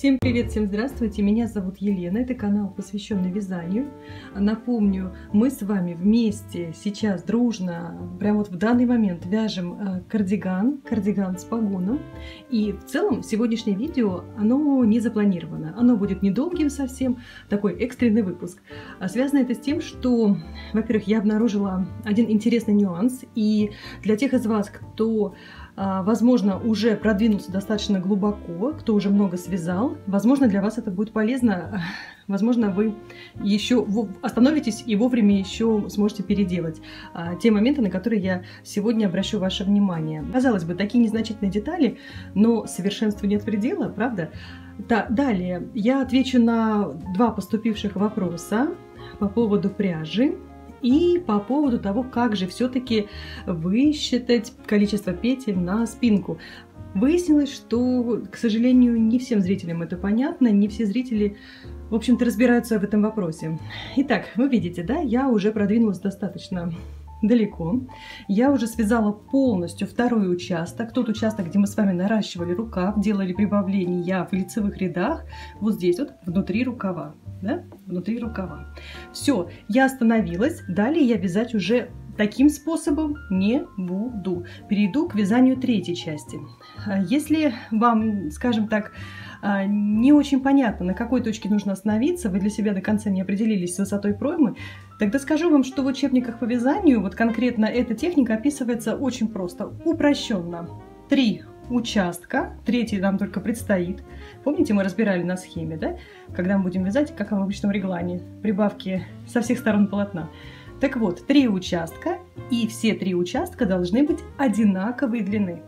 Всем привет, всем здравствуйте, меня зовут Елена, это канал, посвященный вязанию. Напомню, мы с вами вместе сейчас дружно, прямо вот в данный момент вяжем кардиган с погоном. И в целом сегодняшнее видео, оно не запланировано, оно будет недолгим совсем, такой экстренный выпуск. Связано это с тем, что, во-первых, я обнаружила один интересный нюанс, и для тех из вас, кто возможно, уже продвинулся достаточно глубоко, кто уже много связал. Возможно, для вас это будет полезно. Возможно, вы еще остановитесь и вовремя еще сможете переделать те моменты, на которые я сегодня обращу ваше внимание. Казалось бы, такие незначительные детали, но совершенству нет предела, правда? Да, далее я отвечу на два поступивших вопроса по поводу пряжи и по поводу того, как же все-таки высчитать количество петель на спинку. Выяснилось, что, к сожалению, не всем зрителям это понятно, не все зрители, в общем-то, разбираются в этом вопросе. Итак, вы видите, да, я уже продвинулась достаточно далеко. Я уже связала полностью второй участок, тот участок, где мы с вами наращивали рукав, делали прибавления в лицевых рядах, вот здесь вот, внутри рукава. Да? Внутри рукава. Все, я остановилась. Далее я вязать уже таким способом не буду. Перейду к вязанию третьей части. Если вам, скажем так, не очень понятно, на какой точке нужно остановиться, вы для себя до конца не определились с высотой проймы, тогда скажу вам, что в учебниках по вязанию вот конкретно эта техника описывается очень просто, упрощенно. 3 участка, третий нам только предстоит. Помните, мы разбирали на схеме, да? Когда мы будем вязать, как в обычном реглане, прибавки со всех сторон полотна. Так вот, 3 участка, и все 3 участка должны быть одинаковой длины.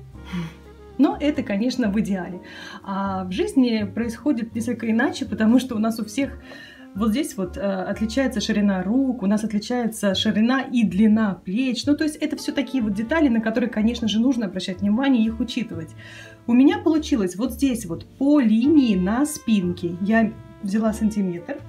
Но это, конечно, в идеале. А в жизни происходит несколько иначе, потому что у нас у всех вот здесь вот отличается ширина рук, у нас отличается ширина и длина плеч. Ну, то есть это все такие вот детали, на которые, конечно же, нужно обращать внимание и их учитывать. У меня получилось вот здесь вот по линии на спинке. Я взяла сантиметр.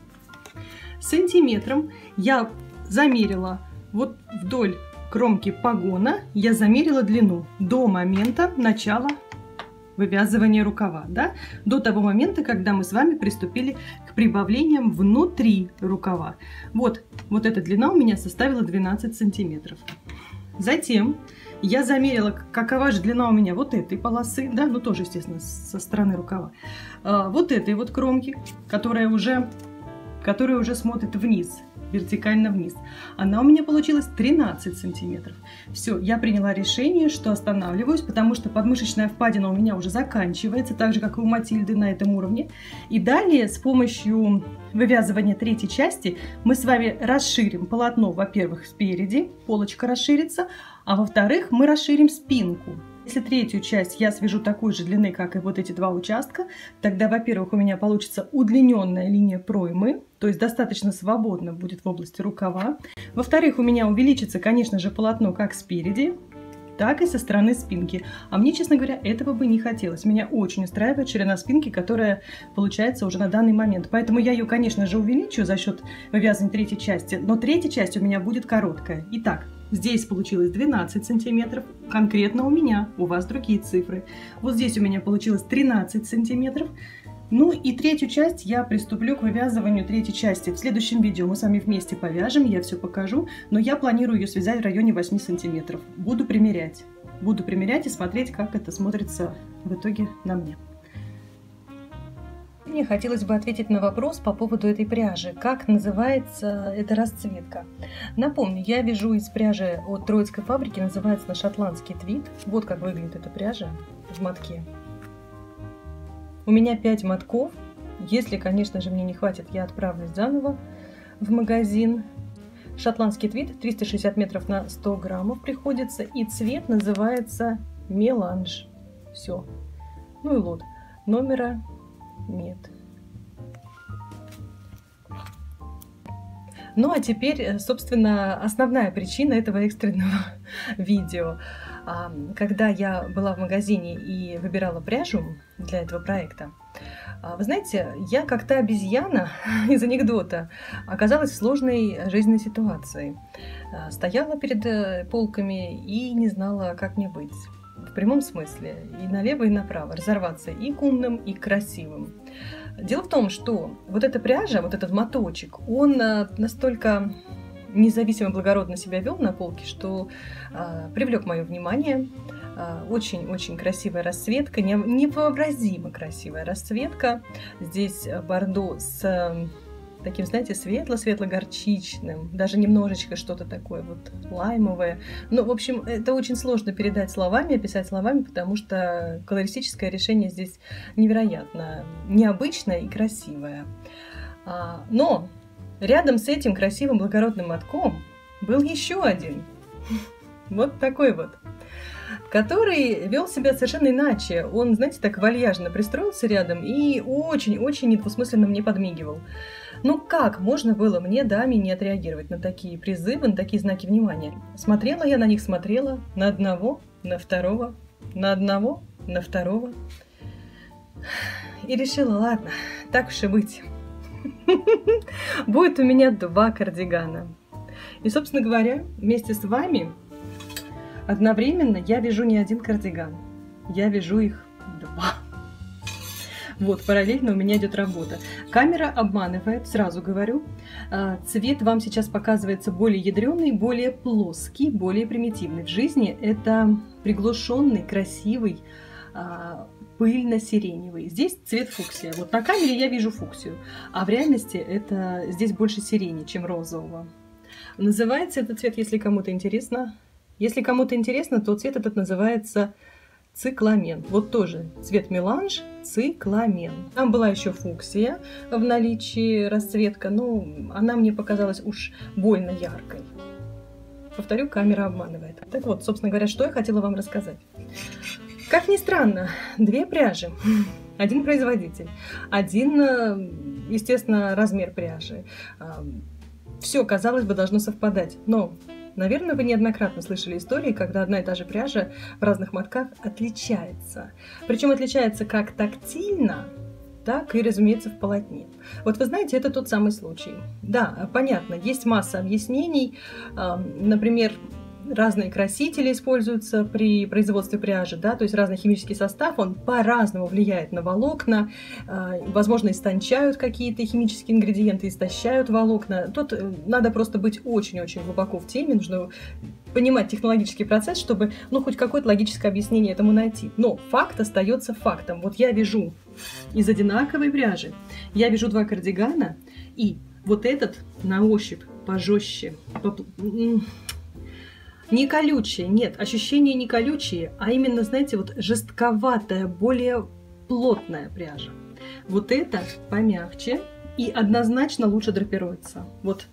Сантиметром я замерила вот вдоль кромки погона, я замерила длину до момента начала вывязывания рукава, да? До того момента, когда мы с вами приступили к прибавлениям внутри рукава. Вот эта длина у меня составила 12 сантиметров. Затем я замерила, какова же длина у меня вот этой полосы, да, ну тоже, естественно, со стороны рукава. Вот этой вот кромки, которая уже смотрит вниз, вертикально вниз. Она у меня получилась 13 сантиметров. Все, я приняла решение, что останавливаюсь, потому что подмышечная впадина у меня уже заканчивается, так же, как и у Матильды на этом уровне. И далее с помощью вывязывания третьей части мы с вами расширим полотно, во-первых, спереди, полочка расширится, а во-вторых, мы расширим спинку. Если третью часть я свяжу такой же длины, как и вот эти 2 участка, тогда, во-первых, у меня получится удлиненная линия проймы, то есть достаточно свободно будет в области рукава. Во-вторых, у меня увеличится, конечно же, полотно как спереди, так и со стороны спинки. А мне, честно говоря, этого бы не хотелось. Меня очень устраивает ширина спинки, которая получается уже на данный момент. Поэтому я ее, конечно же, увеличу за счет вывязывания третьей части, но третья часть у меня будет короткая. Итак, здесь получилось 12 сантиметров, конкретно у меня, у вас другие цифры. Вот здесь у меня получилось 13 сантиметров. Ну и третью часть я приступлю к вывязыванию третьей части. В следующем видео мы с вами вместе повяжем, я все покажу, но я планирую ее связать в районе 8 сантиметров. Буду примерять и смотреть, как это смотрится в итоге на мне. Мне хотелось бы ответить на вопрос по поводу этой пряжи. Как называется эта расцветка? Напомню, я вяжу из пряжи от Троицкой фабрики, называется она шотландский твид. Вот как выглядит эта пряжа в мотке. У меня 5 мотков. Если, конечно же, мне не хватит, я отправлюсь заново в магазин. Шотландский твид, 360 метров на 100 граммов приходится. И цвет называется меланж. Все. Ну и лот. Номера нет. Ну а теперь, собственно, основная причина этого экстренного видео. Когда я была в магазине и выбирала пряжу для этого проекта, вы знаете, я как та обезьяна из анекдота оказалась в сложной жизненной ситуации. Стояла перед полками и не знала, как мне быть. в прямом смысле, и налево, и направо, разорваться и к умным, и к красивым. Дело в том, что вот эта пряжа, вот этот моточек, он настолько независимо благородно себя вел на полке, что привлек мое внимание. Очень-очень красивая расцветка, невообразимо красивая расцветка. Здесь бордо с таким, знаете, светло-светло-горчичным, даже немножечко что-то такое вот лаймовое. Ну, в общем, это очень сложно передать словами, описать словами, потому что колористическое решение здесь невероятно необычное и красивое. Но рядом с этим красивым благородным мотком был еще один, вот такой вот, который вел себя совершенно иначе. Он, знаете, так вальяжно пристроился рядом и очень-очень недвусмысленно мне подмигивал. Ну как можно было мне, даме, не отреагировать на такие призывы, на такие знаки внимания? Смотрела я на них, смотрела на одного, на второго, на одного, на второго. И решила, ладно, так уж и быть. Будет у меня 2 кардигана. И, собственно говоря, вместе с вами одновременно я вяжу не 1 кардиган, я вяжу их 2. Вот, параллельно у меня идет работа. Камера обманывает, сразу говорю. Цвет вам сейчас показывается более ядреный, более плоский, более примитивный. В жизни это приглушенный, красивый, пыльно-сиреневый. Здесь цвет фуксия. Вот на камере я вижу фуксию, а в реальности это здесь больше сирени, чем розового. Называется этот цвет, если кому-то интересно. Если кому-то интересно, то цвет этот называется цикламен. Вот тоже цвет меланж, цикламен. Там была еще фуксия в наличии, расцветка, но она мне показалась уж больно яркой. Повторю, камера обманывает. Так вот, собственно говоря, что я хотела вам рассказать. Как ни странно, 2 пряжи, 1 производитель, 1, естественно, размер пряжи. Все, казалось бы, должно совпадать, но, наверное, вы неоднократно слышали истории, когда одна и та же пряжа в разных мотках отличается. Причем отличается как тактильно, так и, разумеется, в полотне. Вот вы знаете, это тот самый случай. Да, понятно, есть масса объяснений, например, разные красители используются при производстве пряжи, да, то есть разный химический состав, он по-разному влияет на волокна, возможно, истончают какие-то химические ингредиенты, истощают волокна. Тут надо просто быть очень-очень глубоко в теме, нужно понимать технологический процесс, чтобы, ну, хоть какое-то логическое объяснение этому найти. Но факт остается фактом. Вот я вяжу из одинаковой пряжи, я вяжу 2 кардигана, и вот этот на ощупь пожестче, не колючие, нет, ощущения не колючие, а именно, знаете, вот жестковатая, более плотная пряжа. Вот это помягче и однозначно лучше драпируется. Вот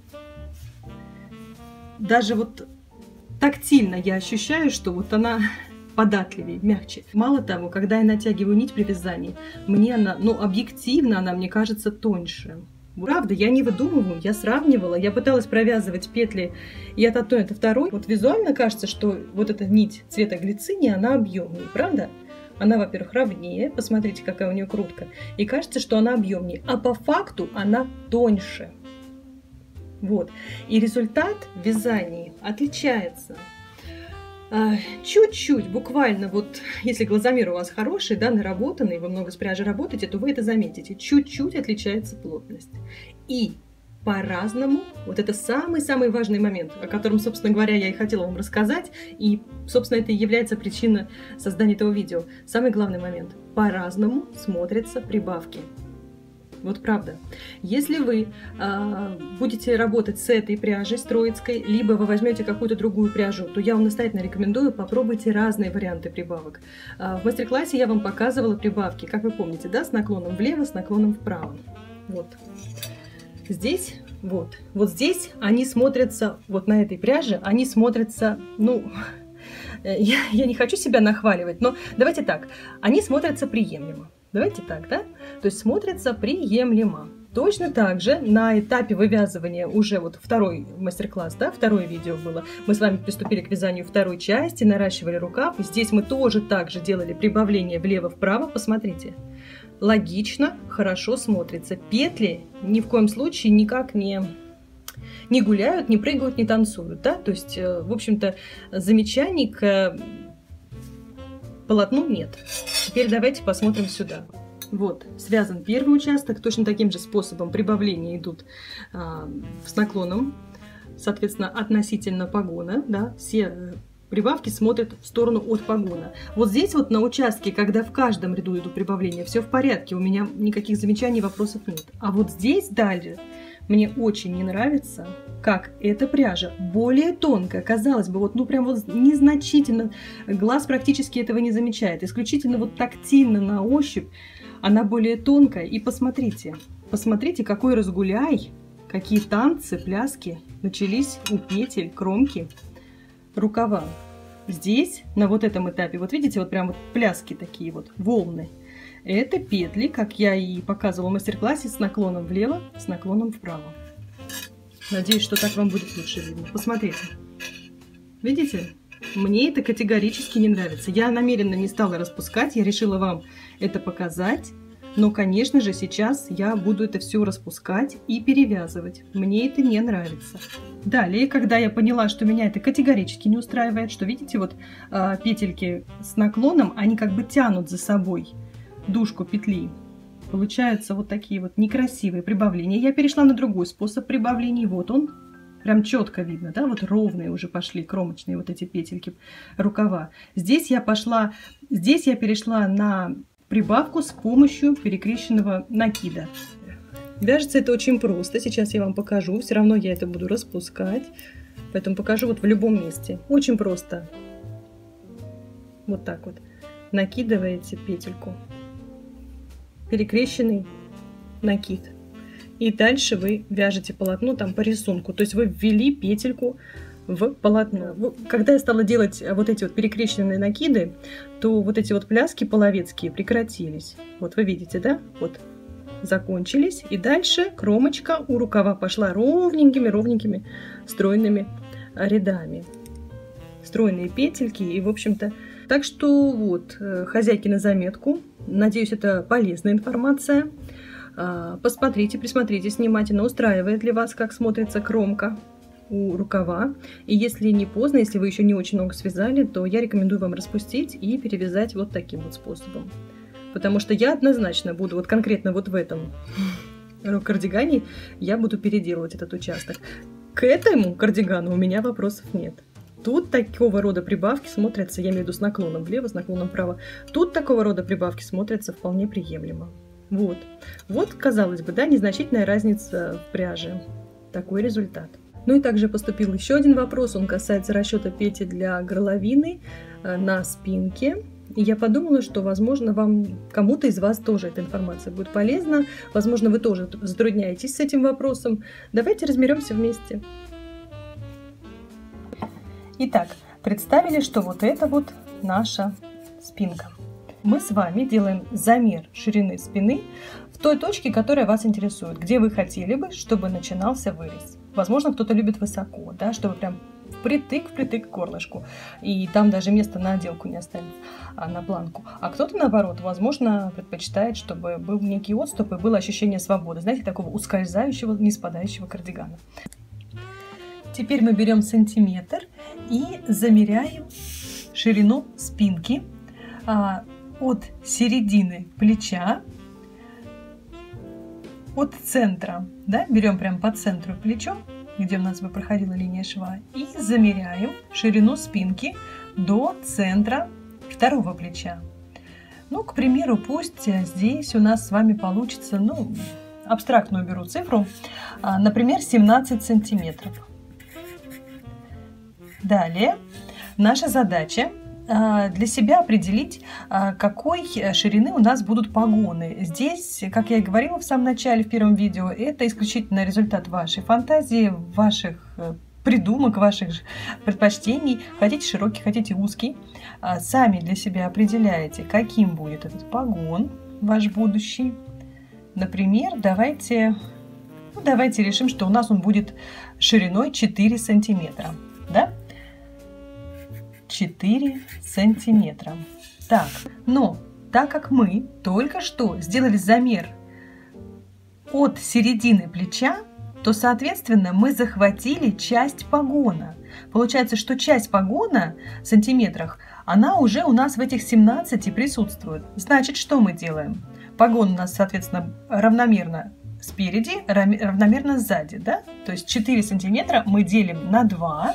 даже вот тактильно я ощущаю, что вот она податливее, мягче. Мало того, когда я натягиваю нить при вязании, мне она, ну, объективно она, мне кажется, тоньше. Правда, я не выдумываю, я сравнивала, я пыталась провязывать петли и от одной, и от второй. Вот визуально кажется, что вот эта нить цвета глицинии, она объемнее, правда? Она, во-первых, ровнее, посмотрите, какая у нее крутка, и кажется, что она объемнее, а по факту она тоньше. Вот, и результат в вязании отличается. Чуть-чуть, буквально, вот если глазомер у вас хороший, да, наработанный, вы много с пряжей работаете, то вы это заметите. Чуть-чуть отличается плотность. И по-разному, вот это самый-самый важный момент, о котором, собственно говоря, я и хотела вам рассказать, и, собственно, это и является причиной создания этого видео. Самый главный момент. По-разному смотрятся прибавки. Вот правда. Если вы будете работать с этой пряжей, с троицкой, либо вы возьмете какую-то другую пряжу, то я вам настоятельно рекомендую, попробуйте разные варианты прибавок. В мастер-классе я вам показывала прибавки, как вы помните, да, с наклоном влево, с наклоном вправо. Вот. Здесь, вот здесь они смотрятся, вот на этой пряже, они смотрятся, ну, я не хочу себя нахваливать, но давайте так, они смотрятся приемлемо. Давайте так, да? То есть смотрится приемлемо. Точно так же на этапе вывязывания уже вот второй мастер-класс, да, второе видео было. Мы с вами приступили к вязанию второй части, наращивали рукав. Здесь мы тоже так же делали прибавление влево-вправо. Посмотрите. Логично, хорошо смотрится. Петли ни в коем случае никак не гуляют, не прыгают, не танцуют, да? То есть, в общем-то, замечаний к полотну нет. Теперь давайте посмотрим сюда. Вот, связан первый участок, точно таким же способом прибавления идут с наклоном, соответственно, относительно погона, да, все прибавки смотрят в сторону от погона. Вот здесь вот на участке, когда в каждом ряду идут прибавления, все в порядке, у меня никаких замечаний, вопросов нет. А вот здесь далее мне очень не нравится, как эта пряжа более тонкая, казалось бы, вот, ну прям вот незначительно, глаз практически этого не замечает, исключительно вот тактильно на ощупь она более тонкая. И посмотрите, посмотрите, какой разгуляй, какие танцы, пляски начались у петель, кромки рукава. Здесь, на вот этом этапе, вот видите, вот прям вот пляски такие вот, волны. Это петли, как я и показывала в мастер-классе, с наклоном влево, с наклоном вправо. Надеюсь, что так вам будет лучше видно. Посмотрите. Видите? Мне это категорически не нравится. Я намеренно не стала распускать, я решила вам это показать. Но, конечно же, сейчас я буду это все распускать и перевязывать. Мне это не нравится. Далее, когда я поняла, что меня это категорически не устраивает, что, видите, вот петельки с наклоном, они как бы тянут за собой дужку петли. Получаются вот такие вот некрасивые прибавления. Я перешла на другой способ прибавлений. Вот он. Прям четко видно, да, вот ровные уже пошли кромочные вот эти петельки рукава. Здесь я перешла на прибавку с помощью перекрещенного накида. Вяжется это очень просто. Сейчас я вам покажу. Все равно я это буду распускать. Поэтому покажу вот в любом месте. Очень просто. Вот так вот. Накидываете петельку. Перекрещенный накид. И дальше вы вяжете полотно там по рисунку. То есть вы ввели петельку в полотно. Когда я стала делать вот эти вот перекрещенные накиды, то вот эти вот пляски половецкие прекратились. Вот вы видите, да? Вот закончились. И дальше кромочка у рукава пошла ровненькими стройными рядами. Стройные петельки. И, в общем-то, так что вот, хозяйки на заметку. Надеюсь, это полезная информация. Посмотрите, присмотритесь внимательно, устраивает ли вас, как смотрится кромка у рукава. И если не поздно, если вы еще не очень много связали, то я рекомендую вам распустить и перевязать вот таким вот способом. Потому что я однозначно буду, вот конкретно вот в этом кардигане, я буду переделывать этот участок. К этому кардигану у меня вопросов нет. Тут такого рода прибавки смотрятся, я имею в виду с наклоном влево, с наклоном вправо, тут такого рода прибавки смотрятся вполне приемлемо. Вот. Вот, казалось бы, да, незначительная разница в пряже. Такой результат. Ну и также поступил еще один вопрос, он касается расчета петель для горловины на спинке. И я подумала, что, возможно, кому-то из вас тоже эта информация будет полезна. Возможно, вы тоже затрудняетесь с этим вопросом. Давайте разберемся вместе. Итак, представили, что вот это вот наша спинка. Мы с вами делаем замер ширины спины в той точке, которая вас интересует, где вы хотели бы, чтобы начинался вырез. Возможно, кто-то любит высоко, да, чтобы прям впритык к горлышку. И там даже места на отделку не оставить, на планку. А кто-то, наоборот, возможно, предпочитает, чтобы был некий отступ и было ощущение свободы. Знаете, такого ускользающего, не спадающего кардигана. Теперь мы берем сантиметр и замеряем ширину спинки от середины плеча, от центра, да, берем прям по центру плечо, где у нас бы проходила линия шва, и замеряем ширину спинки до центра второго плеча. Ну, к примеру, пусть здесь у нас с вами получится, ну, абстрактную беру цифру, например, 17 сантиметров. Далее наша задача для себя определить, какой ширины у нас будут погоны. Здесь, как я и говорила в самом начале, в первом видео, это исключительно результат вашей фантазии, ваших придумок, ваших предпочтений. Хотите широкий, хотите узкий. Сами для себя определяете, каким будет этот погон ваш будущий. Например, давайте решим, что у нас он будет шириной 4 сантиметра. Да? 4 сантиметра. Так, но так как мы только что сделали замер от середины плеча, то, соответственно, мы захватили часть погона. Получается, что часть погона в сантиметрах она уже у нас в этих 17 присутствует. Значит, что мы делаем? Погон у нас, соответственно, равномерно спереди, равномерно сзади, да? То есть 4 сантиметра мы делим на 2.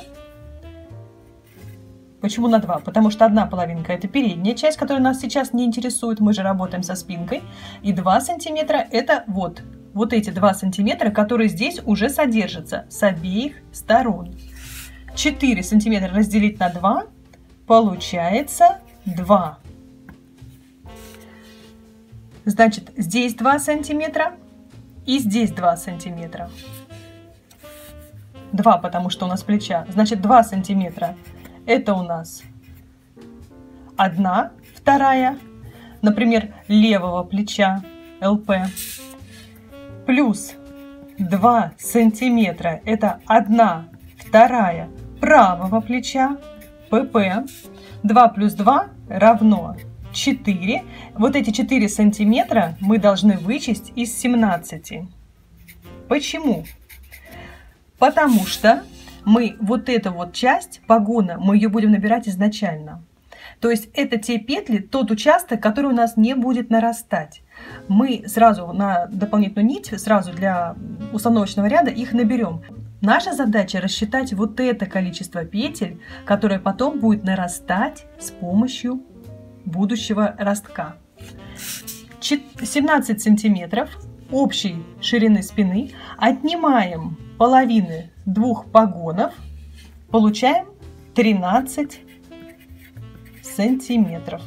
Почему на 2? Потому что одна половинка – это передняя часть, которая нас сейчас не интересует, мы же работаем со спинкой. И 2 сантиметра – это вот эти 2 сантиметра, которые здесь уже содержатся с обеих сторон. 4 сантиметра разделить на 2 получается 2. Значит, здесь 2 сантиметра и здесь 2 сантиметра. 2, потому что у нас плеча. Значит, 2 сантиметра – это у нас 1/2, например, левого плеча, ЛП. Плюс 2 сантиметра – это 1/2 правого плеча, ПП. 2 плюс 2 равно 4. Вот эти 4 сантиметра мы должны вычесть из 17. Почему? Потому что мы вот эту вот часть погона, мы ее будем набирать изначально. То есть это те петли, тот участок, который у нас не будет нарастать. Мы сразу на дополнительную нить, сразу для установочного ряда их наберем. Наша задача рассчитать вот это количество петель, которое потом будет нарастать с помощью будущего ростка. 17 сантиметров общей ширины спины отнимаем половины 2 погонов, получаем 13 сантиметров.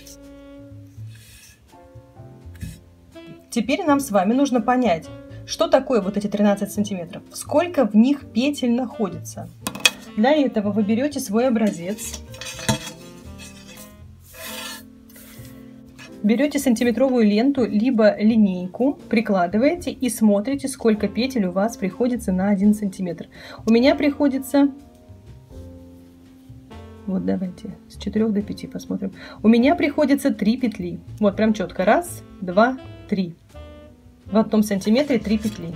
Теперь нам с вами нужно понять, что такое вот эти 13 сантиметров, сколько в них петель находится. Для этого вы берете свой образец, берете сантиметровую ленту, либо линейку, прикладываете и смотрите, сколько петель у вас приходится на 1 сантиметр. У меня приходится, вот давайте с 4 до 5 посмотрим. У меня приходится 3 петли. Вот прям четко. 1, 2, 3. В 1 сантиметре 3 петли.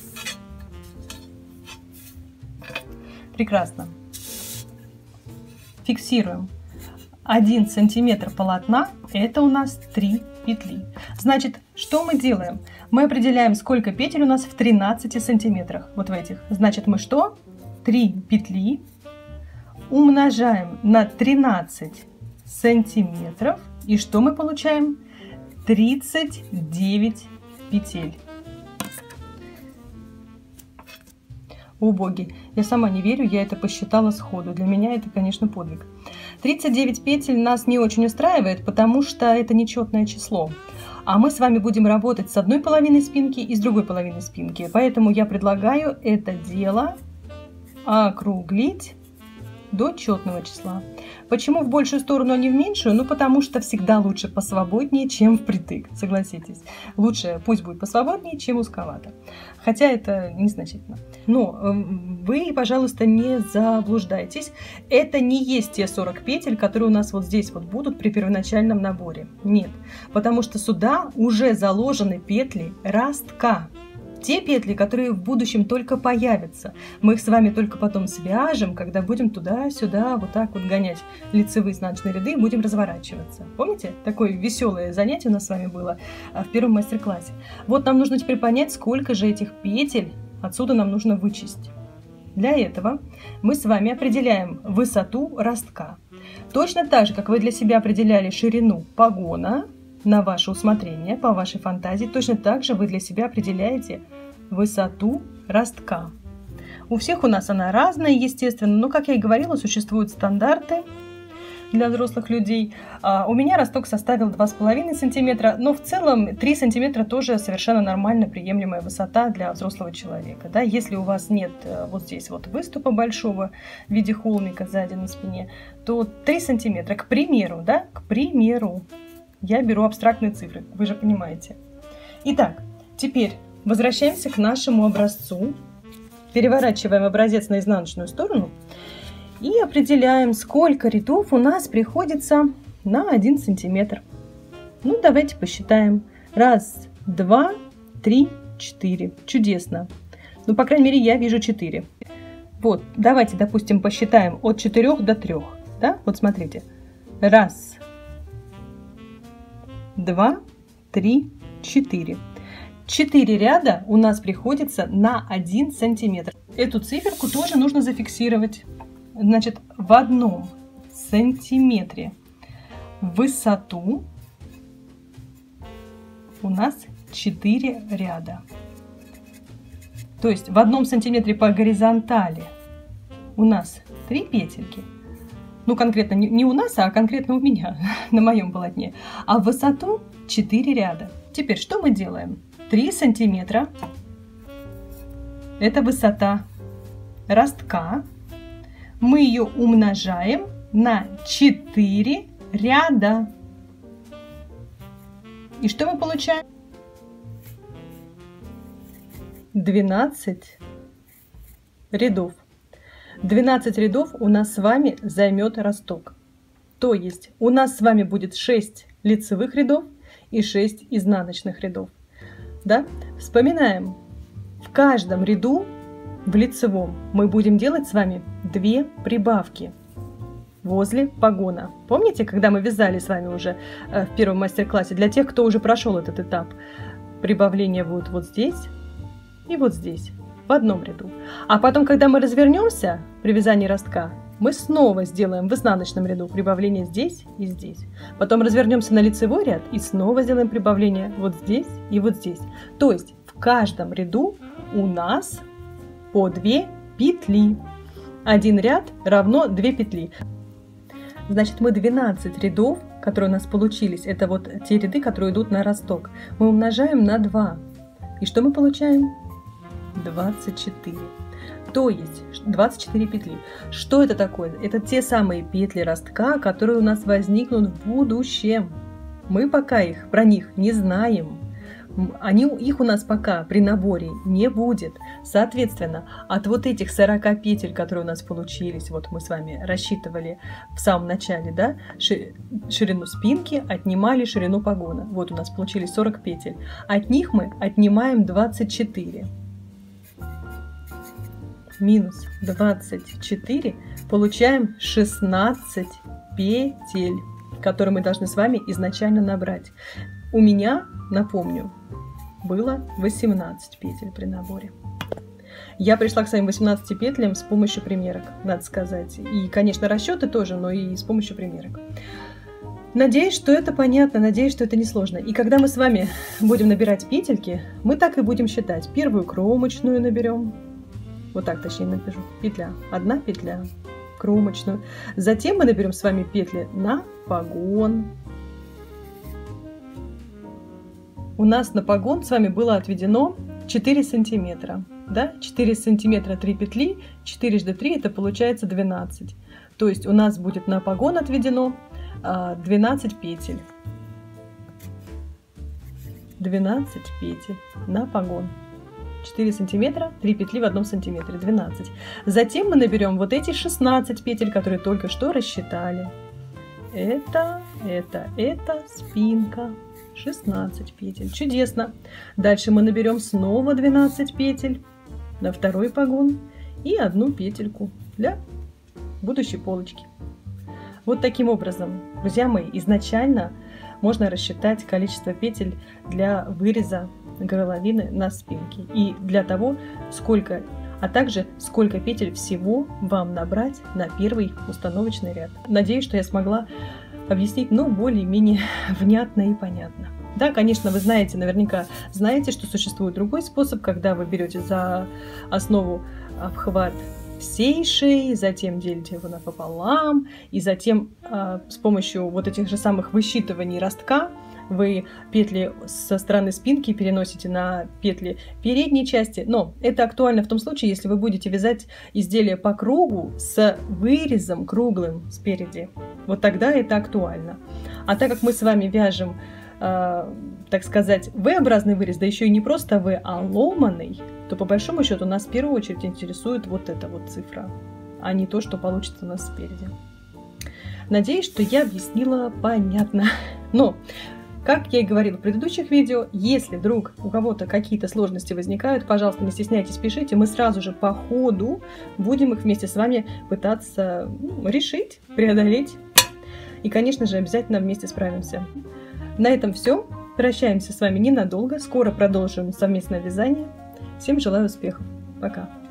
Прекрасно. Фиксируем. 1 сантиметр полотна – это у нас 3 петли. Значит, что мы делаем? Мы определяем, сколько петель у нас в 13 сантиметрах. Вот в этих. Значит, мы что? 3 петли умножаем на 13 сантиметров. И что мы получаем? 39 петель. О боги, я сама не верю, я это посчитала сходу. Для меня это, конечно, подвиг. 39 петель нас не очень устраивает, потому что это нечетное число. А мы с вами будем работать с одной половиной спинки и с другой половиной спинки. Поэтому я предлагаю это дело округлить до четного числа. Почему в большую сторону, а не в меньшую? Ну, потому что всегда лучше посвободнее, чем впритык, согласитесь. Лучше пусть будет посвободнее, чем узковато. Хотя это незначительно. Но вы, пожалуйста, не заблуждайтесь. Это не есть те 40 петель, которые у нас вот здесь вот будут при первоначальном наборе. Нет. Потому что сюда уже заложены петли ростка. Те петли, которые в будущем только появятся. Мы их с вами только потом свяжем, когда будем туда-сюда вот так вот гонять лицевые изнаночные ряды и будем разворачиваться. Помните? Такое веселое занятие у нас с вами было в первом мастер-классе. Вот нам нужно теперь понять, сколько же этих петель отсюда нам нужно вычесть. Для этого мы с вами определяем высоту ростка. Точно так же, как вы для себя определяли ширину погона, на ваше усмотрение, по вашей фантазии, точно так же вы для себя определяете высоту ростка. У всех у нас она разная, естественно, но, как я и говорила, существуют стандарты для взрослых людей. У меня росток составил 2,5 см, но в целом 3 см тоже совершенно нормально приемлемая высота для взрослого человека. Да? Если у вас нет вот здесь вот выступа большого в виде холмика сзади на спине, то 3 см, к примеру, да, к примеру. Я беру абстрактные цифры, вы же понимаете. Итак, теперь возвращаемся к нашему образцу. Переворачиваем образец на изнаночную сторону и определяем, сколько рядов у нас приходится на 1 сантиметр. Ну, давайте посчитаем. 1, 2, 3, 4. Чудесно. Ну, по крайней мере, я вижу 4. Вот, давайте, допустим, посчитаем от 4 до 3. Да? Вот смотрите. Раз, два, три, четыре. 4 ряда у нас приходится на 1 сантиметр. Эту циферку тоже нужно зафиксировать. Значит, в 1 сантиметре в высоту у нас 4 ряда. То есть в 1 сантиметре по горизонтали у нас 3 петельки. Ну, конкретно не у нас, а конкретно у меня, на моем полотне. А в высоту 4 ряда. Теперь что мы делаем? 3 сантиметра – это высота ростка. Мы ее умножаем на 4 ряда. И что мы получаем? 12 рядов. 12 рядов у нас с вами займет росток. То есть у нас с вами будет 6 лицевых рядов и 6 изнаночных рядов. Да? Вспоминаем, в каждом ряду в лицевом мы будем делать с вами 2 прибавки возле погона. Помните, когда мы вязали с вами уже в первом мастер-классе, для тех, кто уже прошел этот этап, прибавления будут вот здесь и вот здесь, в одном ряду. А потом, когда мы развернемся при вязании ростка, мы снова сделаем в изнаночном ряду прибавление здесь и здесь. Потом развернемся на лицевой ряд и снова сделаем прибавление вот здесь и вот здесь. То есть в каждом ряду у нас по 2 петли. Один ряд равно 2 петли. Значит, мы 12 рядов, которые у нас получились, это вот те ряды, которые идут на росток, мы умножаем на 2. И что мы получаем? 24. То есть 24 петли. Что это такое? Это те самые петли ростка, которые у нас возникнут в будущем. Мы пока про них не знаем. Их у нас пока при наборе не будет. Соответственно, от вот этих 40 петель, которые у нас получились, вот мы с вами рассчитывали в самом начале, да, ширину спинки, отнимали ширину погона. Вот у нас получились 40 петель. От них мы отнимаем 24. Минус 24, получаем 16 петель, которые мы должны с вами изначально набрать. У меня, напомню, было 18 петель при наборе. Я пришла к своим 18 петлям с помощью примерок, надо сказать. И, конечно, расчеты тоже, но и с помощью примерок. Надеюсь, что это понятно, надеюсь, что это несложно. И когда мы с вами будем набирать петельки, мы так и будем считать. Первую кромочную наберем. Вот так, точнее, напишу. Петля. 1 петля. Кромочную. Затем мы наберем с вами петли на погон. У нас на погон с вами было отведено 4 сантиметра. Да? 4 сантиметра 3 петли. 4 × 3 это получается 12. То есть у нас будет на погон отведено 12 петель. 12 петель на погон. 4 сантиметра, 3 петли в 1 сантиметре, 12. Затем мы наберем вот эти 16 петель, которые только что рассчитали. Это спинка. 16 петель. Чудесно. Дальше мы наберем снова 12 петель на второй погон и 1 петельку для будущей полочки. Вот таким образом, друзья мои, изначально можно рассчитать количество петель для выреза горловины на спинке и для того, а также сколько петель всего вам набрать на первый установочный ряд. Надеюсь, что я смогла объяснить, более-менее внятно и понятно. Да, конечно, вы знаете, наверняка знаете, что существует другой способ, когда вы берете за основу обхват всей шеи, затем делите его напополам, и затем с помощью вот этих же самых высчитываний ростка вы петли со стороны спинки переносите на петли передней части. Но это актуально в том случае, если вы будете вязать изделие по кругу с вырезом круглым спереди. Вот тогда это актуально. А так как мы с вами вяжем, так сказать, V-образный вырез, да еще и не просто V, а ломаный, то по большому счету нас в первую очередь интересует вот эта вот цифра, а не то, что получится у нас спереди. Надеюсь, что я объяснила понятно. Но, как я и говорила в предыдущих видео, если вдруг у кого-то какие-то сложности возникают, пожалуйста, не стесняйтесь, пишите, мы сразу же по ходу будем их вместе с вами пытаться решить, преодолеть. И, конечно же, обязательно вместе справимся. На этом все. Прощаемся с вами ненадолго. Скоро продолжим совместное вязание. Всем желаю успехов. Пока.